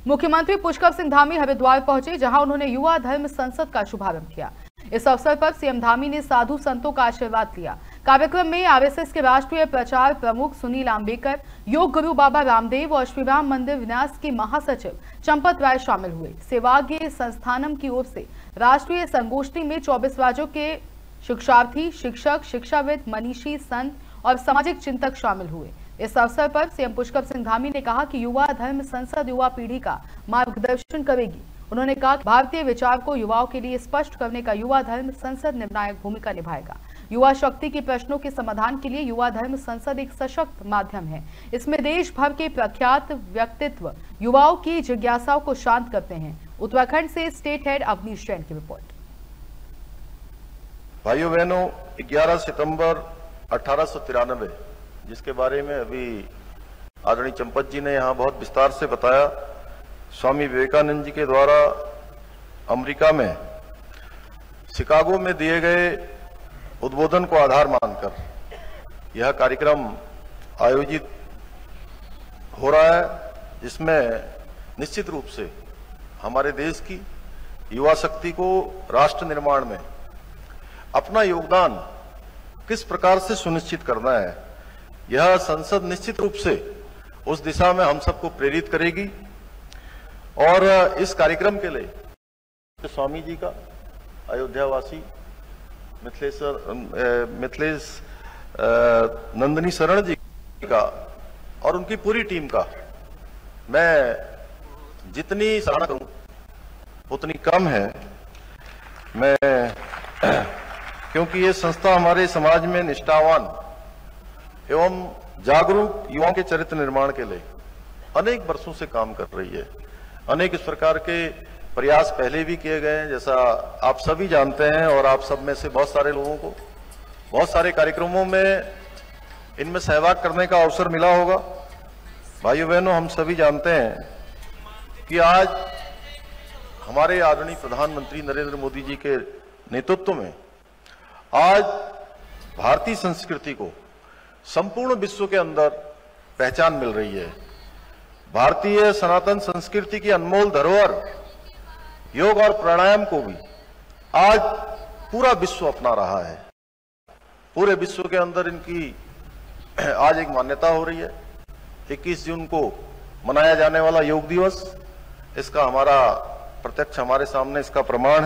मुख्यमंत्री पुष्कर सिंह धामी हरिद्वार पहुंचे, जहां उन्होंने युवा धर्म संसद का शुभारंभ किया। इस अवसर पर सीएम धामी ने साधु संतों का आशीर्वाद लिया। कार्यक्रम में आरएसएस के राष्ट्रीय प्रचार प्रमुख सुनील आम्बेकर, योग गुरु बाबा रामदेव और श्री राम मंदिर विन्यास की महासचिव चंपत राय शामिल हुए। सेवाग्य संस्थानम की ओर से राष्ट्रीय संगोष्ठी में 24 राज्यों के शिक्षार्थी, शिक्षक, शिक्षाविद, मनीषी, संत और सामाजिक चिंतक शामिल हुए। इस अवसर पर सीएम पुष्कर सिंह धामी ने कहा कि युवा धर्म संसद युवा पीढ़ी का मार्गदर्शन करेगी। उन्होंने कहा कि भारतीय विचार को युवाओं के लिए स्पष्ट करने का युवा धर्म संसद निर्णायक भूमिका निभाएगा। युवा शक्ति के प्रश्नों के समाधान के लिए युवा धर्म संसद एक सशक्त माध्यम है। इसमें देश भर के प्रख्यात व्यक्तित्व युवाओं की जिज्ञासाओं को शांत करते हैं। उत्तराखंड से स्टेट हेड अवनीश जैन की रिपोर्ट। भाइयों बहनों, 11 सितंबर 1893, जिसके बारे में अभी आदरणीय चंपत जी ने यहाँ बहुत विस्तार से बताया, स्वामी विवेकानंद जी के द्वारा अमेरिका में शिकागो में दिए गए उद्बोधन को आधार मानकर यह कार्यक्रम आयोजित हो रहा है, जिसमें निश्चित रूप से हमारे देश की युवा शक्ति को राष्ट्र निर्माण में अपना योगदान किस प्रकार से सुनिश्चित करना है, यह संसद निश्चित रूप से उस दिशा में हम सबको प्रेरित करेगी। और इस कार्यक्रम के लिए स्वामी जी का, अयोध्यावासी मिथिलेश नंदिनी शरण जी का और उनकी पूरी टीम का मैं जितनी सराहना करूं उतनी कम है। मैं क्योंकि ये संस्था हमारे समाज में निष्ठावान एवं जागरूक युवाओं के चरित्र निर्माण के लिए अनेक वर्षों से काम कर रही है। अनेक इस प्रकार के प्रयास पहले भी किए गए हैं, जैसा आप सभी जानते हैं, और आप सब में से बहुत सारे लोगों को बहुत सारे कार्यक्रमों में इनमें सहभाग करने का अवसर मिला होगा। भाइयों बहनों, हम सभी जानते हैं कि आज हमारे आदरणीय प्रधानमंत्री नरेंद्र मोदी जी के नेतृत्व में आज भारतीय संस्कृति को संपूर्ण विश्व के अंदर पहचान मिल रही है। भारतीय सनातन संस्कृति की अनमोल धरोहर योग और प्राणायाम को भी आज पूरा विश्व अपना रहा है। पूरे विश्व के अंदर इनकी आज एक मान्यता हो रही है। 21 जून को मनाया जाने वाला योग दिवस, इसका हमारा प्रत्यक्ष हमारे सामने इसका प्रमाण है।